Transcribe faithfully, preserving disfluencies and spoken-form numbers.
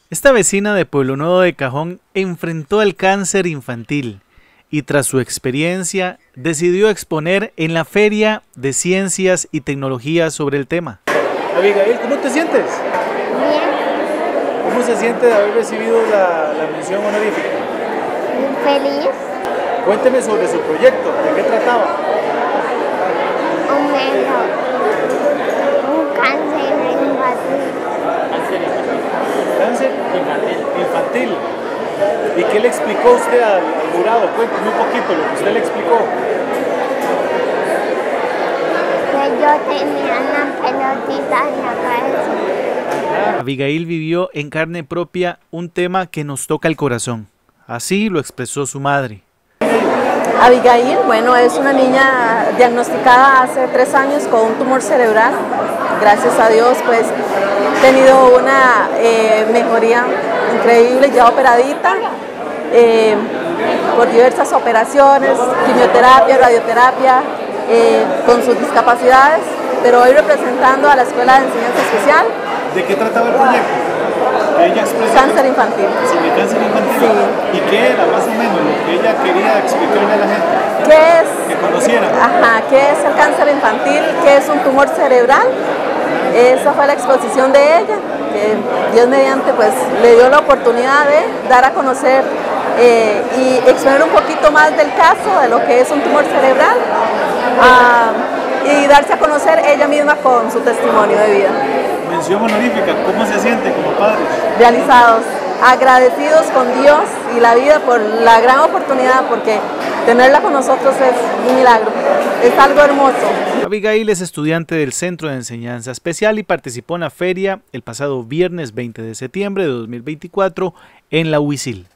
Esta vecina de Pueblo Nuevo de Cajón enfrentó el cáncer infantil y tras su experiencia decidió exponer en la Feria de Ciencias y Tecnología sobre el tema. Abigail, ¿cómo te sientes? Bien. ¿Cómo se siente de haber recibido la, la mención honorífica? Feliz. Cuénteme sobre su proyecto, ¿de qué trataba? Un menor. Un cáncer infantil. ¿Cáncer infantil? ¿Y qué le explicó usted al, al jurado? Cuénteme un poquito lo que usted le explicó. Que yo tenía una pelotita en la cabeza. Abigail vivió en carne propia un tema que nos toca el corazón. Así lo expresó su madre. Abigail, bueno, es una niña diagnosticada hace tres años con un tumor cerebral. Gracias a Dios, pues, he tenido una eh, mejoría increíble, ya operadita, eh, por diversas operaciones, quimioterapia, radioterapia, eh, con sus discapacidades, pero hoy representando a la Escuela de Enseñanza Especial. ¿De qué trataba el proyecto? Ella expresó Cáncer infantil. sobre cáncer infantil. Sí. ¿Y qué era más o menos lo que ella quería explicarle a la gente? ¿Qué es? Que conocieran. Ajá, ¿qué es el cáncer infantil? ¿Qué es un tumor cerebral? Esa fue la exposición de ella, que Dios mediante pues le dio la oportunidad de dar a conocer eh, y exponer un poquito más del caso, de lo que es un tumor cerebral, uh, y darse a conocer ella misma con su testimonio de vida. Mención honorífica, ¿cómo se siente como padres? Realizados, agradecidos con Dios y la vida por la gran oportunidad, porque tenerla con nosotros es un milagro, es algo hermoso. Abigail es estudiante del Centro de Enseñanza Especial y participó en la feria el pasado viernes veinte de septiembre de dos mil veinticuatro en la Huicil.